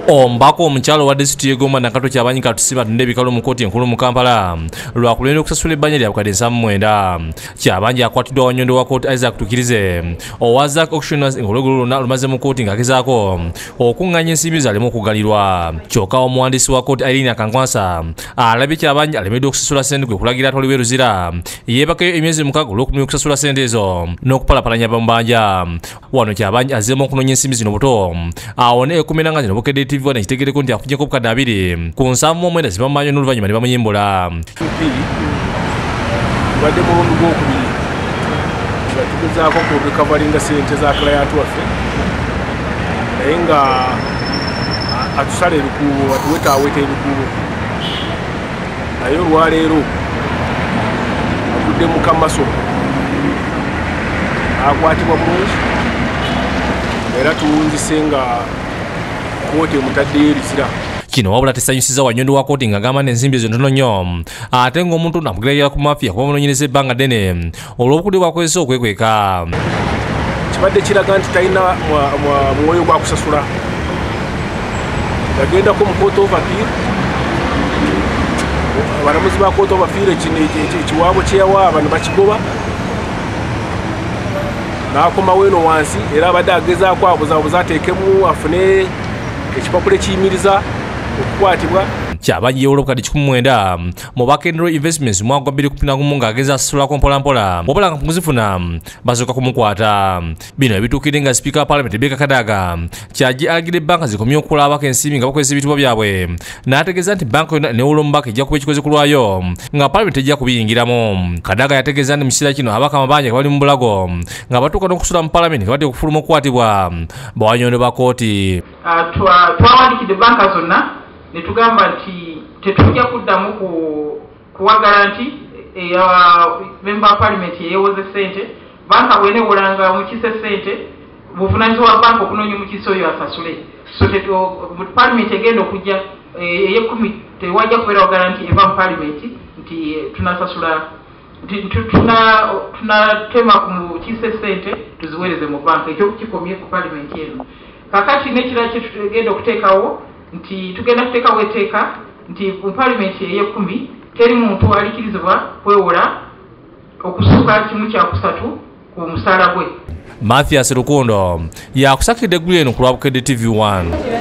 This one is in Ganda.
Ombako omukyalo wa disitulikiti y'e Gomba Nakato Kyabanyi Katusiba atunda ebikalu mu kkooti enkulu mu Kampala lwakulenda okusasula ebbanja lya bukadde 7.9. Kyabanyi akwatiddwa Wanyondo wa kkooti Isaac Tukirize owa Zack Auctioneers olweggulo lwonna lumaze mu kkooti ng'agezaako okuŋŋaanya ensimbi zaleme okugalirwa. Kyokka omuwandiisi wa kkooti Irene Akankwasa alabye Kyabanyi alemeddwa okusasula ssente gwe kulagira atwalibwe Luzira yeebakayo emyezi 6 olw'okumenya okusasula ssente ezo n'okupalapalanya bamubanja. Wano Kyabanyi azzeemu okunoonya ensimbi zino buto awone ekumira nga zino bukedde TV wana kitegereko nti afunye ko bukadde 2 ku nsavu omwenda zibamanyo n'oluvannyuma ne bamunyimbula. Badde mulundu gw'okubiri nga tugezaako kurikavalinga ssente za client waffe naye nga atusala ebikuubo atuwetaaweta ebikuubo naye olwaleero agudde mu kamaso akwatibwa bulungi era tuwunzise nga kkooti emutaddeyo erizira. Kino wabula tesanyusiza Wanyondo wa kkooti ng'agamba n'ensimbi ezo ntono nnyo ate ng'omuntu n'amugiragira ku mafiya kuba munoonyereza ebbanga ddene olw'obukudde bwakozesa okwekweka. Kibadde kiraga nti talina mwoyo gwa kusasula. Yagendako mu court of appeal, abalamuzi ba court of appeal ekiwaabo kye yawaaba ne bakigoba n'akomawo eno wansi era abadde agezaako abuzaabuza ateekemu afune ekipapula ekiyimiriza okukwatibwa. Kyabanyi yeewola obukadde 19 mu Bakendero Investments mwaka 2011 ng'ageza asasulako mpolampola wabula nga muzifuna basooka kumukwata. Bino ebituukidde nga Sipiika wa Paalamenti Rebecca Kadaga kyajje alagidde banka zikomye okukulabako ensimbi nga bakozesa ebitiibwa byabwe n'ategeeza nti banka yonna neewula omubaka ejja kuba ekikoze ku lwayo nga Paalamenti ejja kubiyingiramu. Kadaga yategeeza nti mu kiseera kino ababaka amabanja nga bali mu bulago nga batuuka n'okusula mu Paalamenti nga badde okufuluma okukwatibwa Bawanyondo ba kkooti. Twawandikidde banka zonna ne tugamba nti tetujja kuddamu kuwagala nti member wa Parliament yeewoze ssente banka bw'eneewolanga omukise ssente buvunaanyizibwa wa banka okunoonya omukise oyo asasule. So Parliament egenda okujja ey'ekkumi tewajja kubeera wagala nti eva mu Parliament nti tunasasula tunatema ku mukise ssente tuziweereze mu banka ekyo kikomye ku Parliament eno. Kakati n'ekirala kye tugenda okuteekawo nti tugenda kuteekawo etteeka nti mu Parliament ey'e10 teri muntu alikirizibwa kwewola okusuuka 1/3 ku musaala gwe. Mathias Rukundo yakusakidde eggulu eno ku lwa Bukedde TV1.